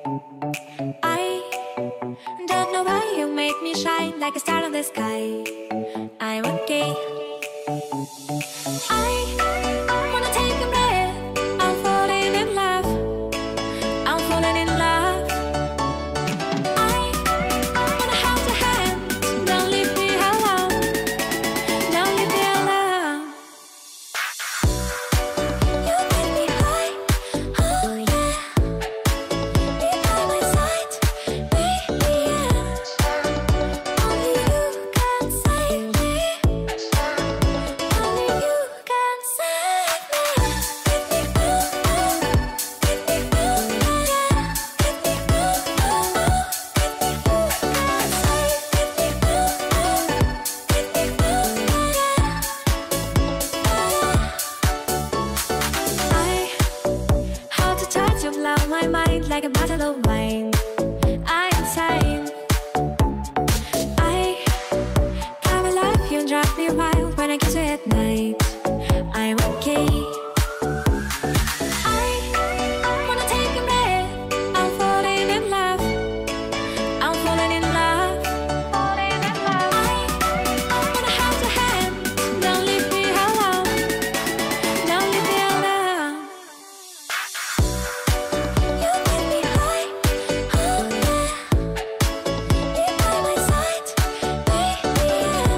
I don't know why you make me shine like a star in the sky. I'm okay. I wanna take a breath. I'm falling in love. I'm falling in love. I wanna hold your hand. Don't leave me alone. Don't leave me alone. You make me high. Oh yeah. Be by my side, baby. Only you can save me. Only you can save me. How to touch you blow my mind like a bottle of wine. I'm insane. I come alive, you drive me wild when I kiss you at night. I'm okay. I wanna take a breath. I'm falling in love. I'm falling in love. Falling in love. I wanna hold your hand. Don't leave me alone. Don't leave me alone. You make me high. Oh yeah. Be by my side, baby.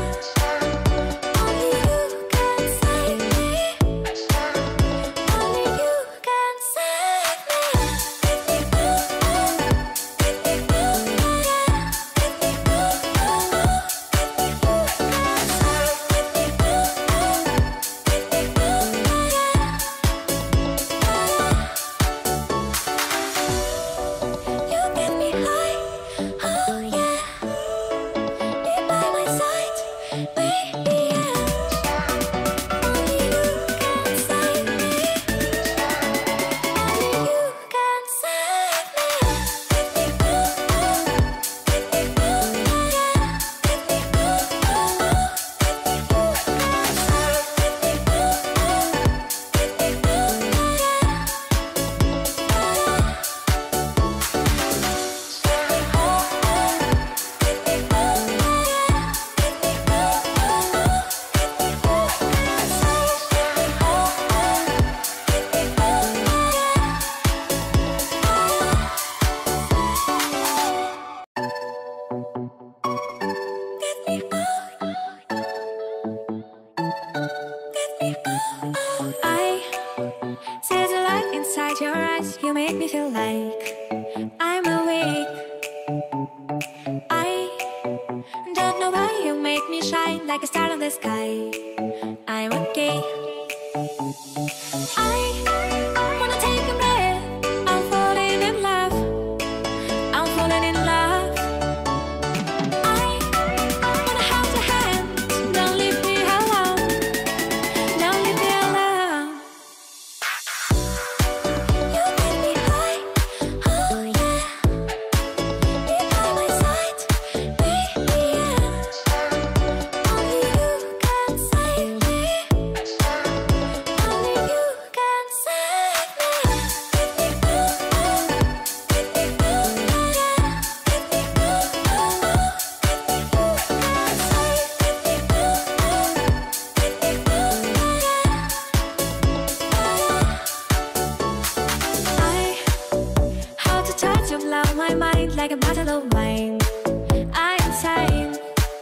Only you can save me. Only you can save You get me high, oh yeah. Be by my side, baby. Only you can save me. Only you can save I see the light inside your eyes. You make me feel like I'm awake. I don't know why you make me shine like a star in the sky. I'm okay. I wanna take a breath. I'm falling in love. I'm falling in love. I wanna hold your hand. Don't leave me alone. Don't leave me alone. You make me high. Oh yeah. Be by my side, baby. Only you can save me. Only you can save me. How to touch you blow my mind like a bottle of wine. I'm insane.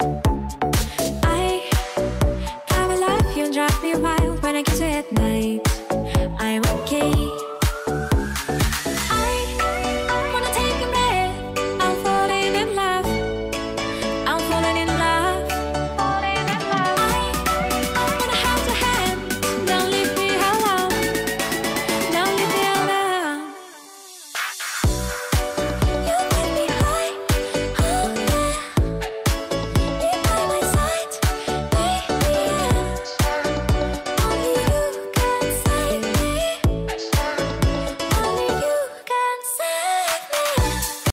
I come alive, you drive me wild when I kiss you at night. I'm okay.